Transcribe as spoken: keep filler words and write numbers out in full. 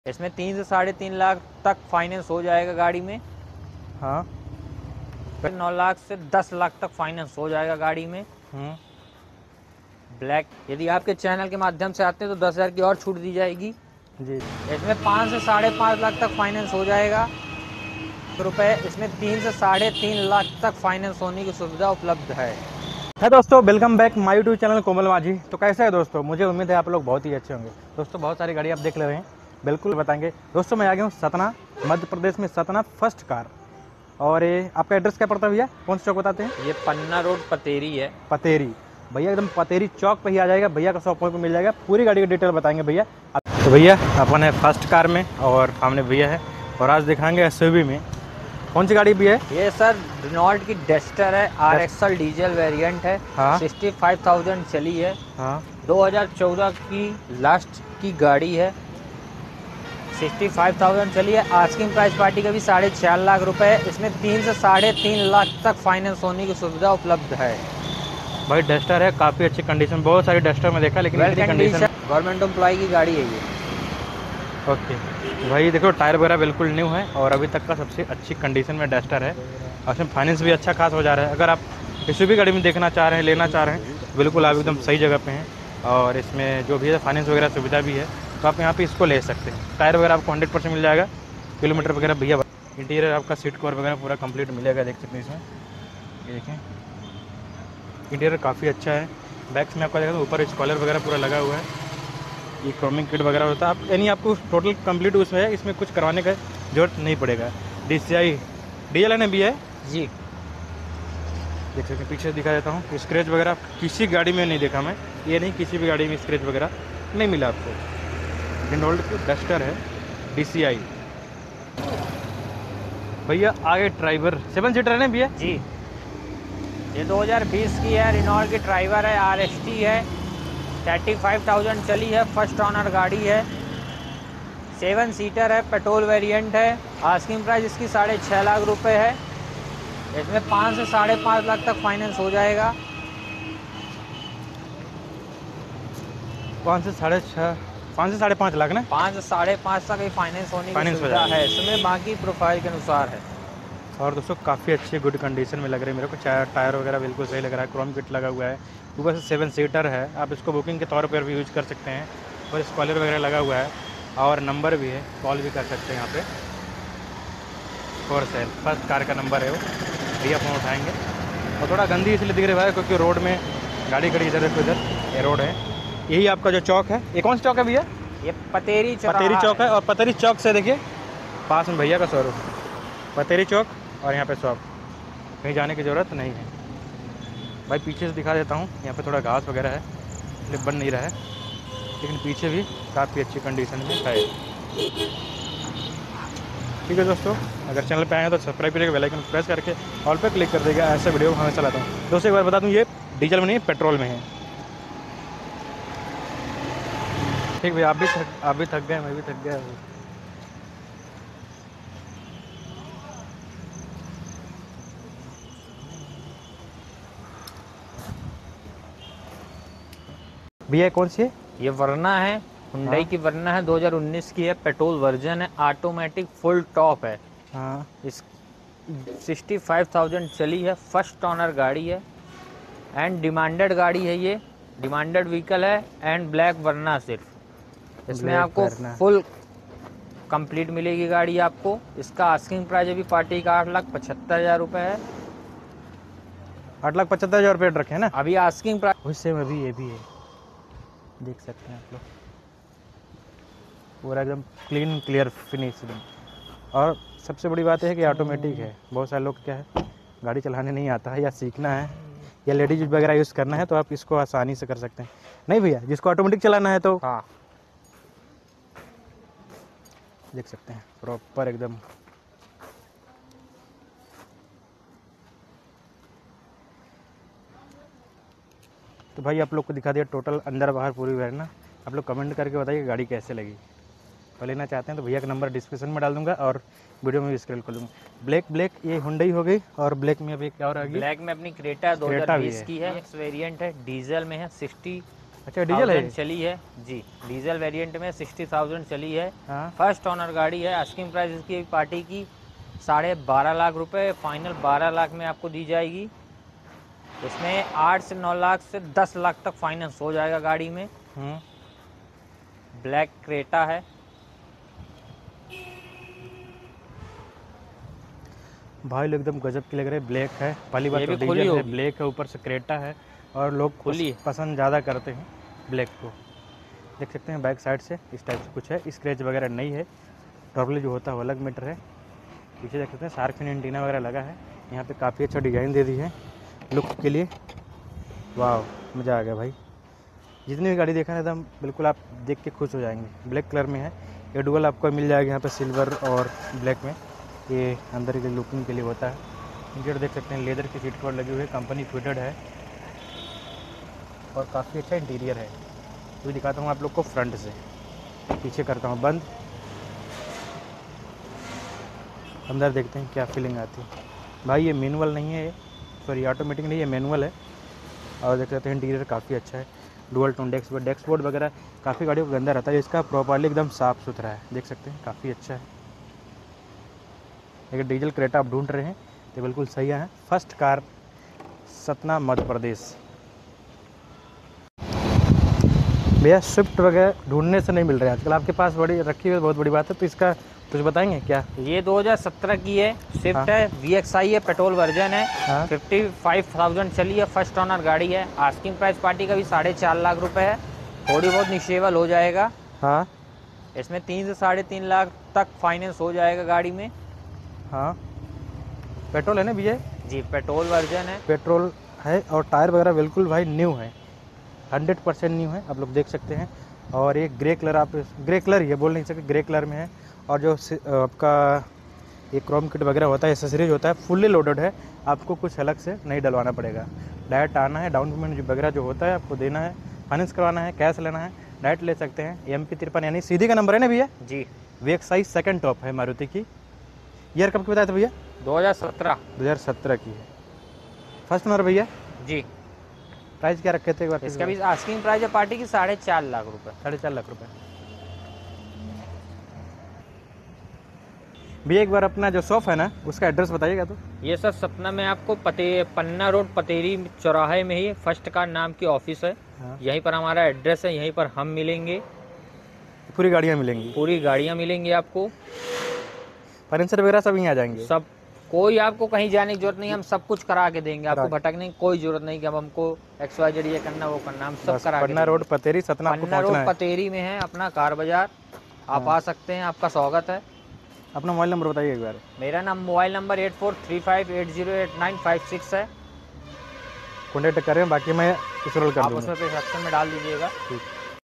इसमें तीन से साढ़े तीन लाख तक फाइनेंस हो जाएगा गाड़ी में। हाँ। फिर नौ लाख से दस लाख तक फाइनेंस हो जाएगा गाड़ी में। हम्म। ब्लैक यदि आपके चैनल के माध्यम से आते हैं तो दस हज़ार की और छूट दी जाएगी। जी। इसमें पाँच से साढ़े पाँच लाख तक फाइनेंस हो जाएगा रुपए। इसमें तीन से साढ़े तीन लाख तक फाइनेंस होने की सुविधा उपलब्ध है। है दोस्तों, welcome back my YouTube channel Komal Majhi. तो कैसे है दोस्तों, मुझे उम्मीद है आप लोग बहुत ही अच्छे होंगे। दोस्तों बहुत सारी गाड़ी आप देख ले रहे हैं, बिल्कुल बताएंगे। दोस्तों मैं आ गया हूँ सतना, मध्य प्रदेश में, सतना फर्स्ट कार। और ये आपका एड्रेस क्या पड़ता है भैया, कौन सा चौक बताते हैं? ये पन्ना रोड पतेरी है। पतेरी भैया, एकदम पतेरी चौक पे ही आ जाएगा। भैया का शॉप पर मिल जाएगा, पूरी गाड़ी की डिटेल बताएंगे भैया। तो भैया अपन है फर्स्ट कार में और सामने भैया है, और आज दिखाएंगे एसयूवी में। कौन सी गाड़ी भी है ये सर रेनॉल्ट की डस्टर है, R X L diesel variant है। हाँ। सिक्सटी फाइव थाउजेंड चली है। हाँ। दो हज़ार चौदह की लास्ट की गाड़ी है। सिक्सटी फाइव थाउजेंड चली है। आस्किंग प्राइस पार्टी का भी साढ़े चार लाख रुपए है। इसमें तीन से साढ़े तीन लाख तक फाइनेंस होने की सुविधा उपलब्ध है। भाई डस्टर है, काफ़ी अच्छी कंडीशन। बहुत सारी डस्टर में देखा, लेकिन इतनी कंडीशन। गवर्नमेंट एम्प्लॉय की गाड़ी है ये। ओके भाई, देखो टायर वगैरह बिल्कुल न्यू है और अभी तक का सबसे अच्छी कंडीशन में डस्टर है। और इसमें फाइनेंस भी अच्छा खास हो जा रहा है। अगर आप किसी भी गाड़ी में देखना चाह रहे हैं, लेना चाह रहे हैं, बिल्कुल आप एकदम सही जगह पे हैं। और इसमें जो भी है फाइनेंस वगैरह सुविधा भी है, तो आप यहाँ पे इसको ले सकते हैं। टायर वगैरह आपको हंड्रेड परसेंट मिल जाएगा। किलोमीटर वगैरह भैया, इंटीरियर आपका सीट कवर वगैरह पूरा कंप्लीट मिलेगा, देख सकते हैं इसमें। ये देखें, इंटीरियर काफ़ी अच्छा है। बैक्स में आपका देखा तो ऊपर स्कॉलर वगैरह पूरा लगा हुआ है। ये क्रोमिंग किट वगैरह होता है, आप यानी आपको टोटल कंप्लीट उसमें है, इसमें कुछ करवाने का जरूरत नहीं पड़ेगा। D C I D L N भी है जी। देख सकते हैं, पीछे दिखा देता हूँ। स्क्रैच वगैरह किसी गाड़ी में नहीं देखा मैं, ये नहीं किसी भी गाड़ी में स्क्रैच वगैरह नहीं मिला आपको। रेनॉल्ट की डस्टर है, डी सी आई। भैया आगे ड्राइवर सेवन सीटर है ना भैया? जी, ये दो हज़ार बीस की है। रेनॉल्ट की ड्राइवर है, आर एस टी है। थर्टी फाइव थाउजेंड चली है, फर्स्ट ऑनर गाड़ी है। सेवन सीटर है, पेट्रोल वेरिएंट है। आस्किंग प्राइस इसकी साढ़े छः लाख रुपए है। इसमें पाँच से साढ़े पाँच लाख तक फाइनेंस हो जाएगा। पाँच से साढ़े छः पाँच से साढ़े पाँच लाख ना? पाँच से साढ़े पाँच तक ही फाइनेंस होने की फाइनेंस हो सुविधा जाएगा। है। इसमें बाकी प्रोफाइल के अनुसार है। और दोस्तों काफ़ी अच्छी गुड कंडीशन में लग रही है मेरे को। टायर टायर वगैरह बिल्कुल सही लग रहा है। क्रोम किट लगा हुआ है, ऊपर से सेवन सीटर है। आप इसको बुकिंग के तौर पर भी यूज़ कर सकते हैं। और स्कॉलर वगैरह लगा हुआ है, और नंबर भी है, कॉल भी कर सकते हैं यहाँ पे। फॉर सेल फर्स्ट कार का नंबर है वो, भैया फोन उठाएंगे। और थोड़ा गंदी इसलिए दिख रहा है क्योंकि रोड में गाड़ी खड़ी, इधर देखो, इधर ये रोड है। यही आपका जो चौक है, ये कौन सा चौक है भैया? ये पतेरी पतेरी चौक है। और पतेरी चौक से देखिए पास में भैया का शोरूम, पतेरी चौक, और यहाँ पे शॉप। कहीं जाने की ज़रूरत नहीं है। भाई पीछे से दिखा देता हूँ, यहाँ पे थोड़ा घास वगैरह है इसलिए बन नहीं रहा है, लेकिन पीछे भी काफ़ी अच्छी कंडीशन में है। ठीक है दोस्तों, अगर चैनल पे आए हैं तो सब्सक्राइब करिएगा, बेल आइकन प्रेस करके ऑल पे क्लिक कर देगा। ऐसे वीडियो हमेशा लाता हूँ। दोस्तों एक बार बता दूँ, ये डीजल में नहीं है, पेट्रोल में है। ठीक भैया, आप भी थक आप भी थक गए, मैं भी थक गया। भैया कौन सी है? ये वरना है, हुंडई की वरना है। दो हज़ार उन्नीस की है, पेट्रोल वर्जन है, ऑटोमेटिक फुल टॉप है। हाँ। इस सिक्सटी फाइव थाउजेंड चली है, फर्स्ट ऑनर गाड़ी है एंड डिमांडेड गाड़ी है। ये डिमांडेड व्हीकल है एंड ब्लैक वरना सिर्फ। इसमें आपको फुल कंप्लीट मिलेगी गाड़ी आपको। इसका आस्किंग प्राइस अभी पार्टी का आठ लाख पचहत्तर हज़ार रुपये है। आठ लाख पचहत्तर हज़ार रुपये रखे हैं ना अभी आस्किंग प्राइस। उससे में भी ये भी है, देख सकते हैं आप लोग, पूरा एकदम क्लीन क्लियर फिनिशिंग। और सबसे बड़ी बात है कि ऑटोमेटिक है। बहुत सारे लोग क्या है, गाड़ी चलाने नहीं आता है या सीखना है या लेडीज वगैरह यूज़ करना है, तो आप इसको आसानी से कर सकते हैं। नहीं भैया, जिसको ऑटोमेटिक चलाना है तो हाँ, देख सकते हैं प्रॉपर एकदम। तो भाई आप लोग को दिखा दिया टोटल अंदर बाहर पूरी वैरना। आप लोग कमेंट करके बताइए गाड़ी कैसे लगी। और लेना चाहते हैं तो भैया का नंबर डिस्क्रिप्शन में डाल दूंगा और वीडियो में भी स्क्रॉल कर दूंगा। ब्लैक ब्लैक ये हुंडई हो गई, और ब्लैक में अभी क्या हो रहा है? ब्लैक में अपनी क्रेटा दो हज़ार बीस की है, वेरिएंट है, डीजल में है, सिक्सटी अच्छा डीजल है? चली है जी, डीजल वेरिएंट में सिक्सटी थाउजेंड चली है। हाँ। फर्स्ट ओनर गाड़ी है। आस्किंग प्राइस इसकी पार्टी की साढ़े बारह लाख रुपए, फाइनल बारह लाख में आपको दी जाएगी। इसमें आठ से नौ लाख से दस लाख तक फाइनेंस हो जाएगा गाड़ी में। ब्लैक क्रेटा है। भाई लोग एकदम गजब की लग रहे हैं। ब्लैक है, पहली बात तो डीजल है, ब्लैक है, ऊपर से क्रेटा है और लोग खुली पसंद ज़्यादा करते हैं ब्लैक को। देख सकते हैं बैक साइड से इस टाइप से कुछ है, स्क्रैच वगैरह नहीं है। टॉर्ली जो होता है वो अलग मीटर है। पीछे देख सकते हैं शार्क फिन एंटीना वगैरह लगा है। यहाँ पे काफ़ी अच्छा डिज़ाइन दे दी है लुक के लिए। वाह, मज़ा आ गया भाई। जितनी भी गाड़ी देखा है एकदम बिल्कुल आप देख के खुश हो जाएंगे। ब्लैक कलर में है, ये डुअल आपको मिल जाएगा यहाँ पे सिल्वर और ब्लैक में। ये अंदर के लुकिंग के लिए होता है। इंटीरियर देख सकते हैं, लेदर की सीट कवर लगी हुई है, कंपनी फिटेड है और काफ़ी अच्छा इंटीरियर है। तो दिखाता हूँ आप लोग को फ्रंट से, पीछे करता हूँ बंद, अंदर देखते हैं क्या फीलिंग आती है। भाई ये मैनुअल नहीं है, सॉरी ऑटोमेटिक नहीं है, मैनुअल है। और देख सकते हैं इंटीरियर काफ़ी अच्छा है। Dual tone desk board desk board वगैरह काफ़ी गाड़ियों के अंदर रहता है। इसका प्रॉपर्ली एकदम साफ़ सुथरा है, देख सकते हैं काफ़ी अच्छा है। अगर डीजल क्रेटा आप ढूंढ रहे हैं तो बिल्कुल सही है। First car, Satna Madhya Pradesh. भैया स्विफ्ट वगैरह ढूंढने से नहीं मिल रहे हैं आजकल, आपके पास बड़ी रखी हुई बहुत बड़ी बात है। तो इसका कुछ बताएंगे क्या? ये दो हज़ार सत्रह की है, स्विफ्ट हाँ। है, वी एक्स आई है, पेट्रोल वर्जन है। हाँ। फिफ्टी फाइव थाउजेंड चली है, फर्स्ट ओनर गाड़ी है। आस्किंग प्राइस पार्टी का भी साढ़े चार लाख रुपए है, थोड़ी बहुत निशेबल हो जाएगा। हाँ, इसमें तीन से साढ़े तीन लाख तक फाइनेंस हो जाएगा गाड़ी में। हाँ, पेट्रोल है ना भैया? जी, पेट्रोल वर्जन है। पेट्रोल है और टायर वगैरह बिल्कुल भाई न्यू है, हंड्रेड परसेंट न्यू है, आप लोग देख सकते हैं। और ये ग्रे कलर, आप ग्रे कलर ये बोल नहीं सकते, ग्रे कलर में है। और जो आपका ये क्रोम किट वगैरह होता है, एसेसरीज होता है, फुल्ली लोडेड है, आपको कुछ अलग से नहीं डलवाना पड़ेगा। डायरेक्ट आना है, डाउन पेमेंट वगैरह जो होता है आपको देना है, फाइनेंस करवाना है, कैश लेना है, डायरेक्ट ले सकते हैं। एम पी तिरपन यानी सीधी का नंबर है ना भैया? जी, V X I second top है मारुति की। ईयर कब की बताया था भैया? दो हज़ार सत्रह दो हज़ार सत्रह की है। फर्स्ट ओनर भैया? जी। प्राइस क्या रखे थे एक बार? इसका भी आस्किंग प्राइस है पार्टी की साढ़े चार लाख रुपए। साढ़े चार लाख रुपए। भैया एक बार अपना जो शॉप है ना उसका एड्रेस बताइएगा। तो ये सर सतना में आपको पते पन्ना रोड पतेरी चौराहे में ही फर्स्ट कार नाम की ऑफिस है। हाँ। यहीं पर हमारा एड्रेस है, यहीं पर हम मिलेंगे। पूरी गाड़ियाँ मिलेंगी? पूरी गाड़ियाँ मिलेंगी आपको। फर्नीचर वगैरह सब यहीं आ जाएंगे? सब, कोई आपको कहीं जाने की जरूरत नहीं, हम सब कुछ करा के देंगे आपको। भटकने की कोई जरूरत नहीं कि अब हमको एक्स वाई जेड ये करना वो करना, हम सब करा के। पन्ना रोड पतेरी सतना, पन्ना रोड पतेरी में है अपना कार बाजार, आप आ सकते हैं, आपका स्वागत है। अपना मोबाइल नंबर बताइए एक बार। मेरा नाम mobile number eight four three five eight zero eight nine five six है, कॉन्टेक्ट करें, बाकी मैं स्क्रॉल कर दूँगा। आप उसमें डिस्क्रिप्शन में डाल दीजिएगा। ठीक।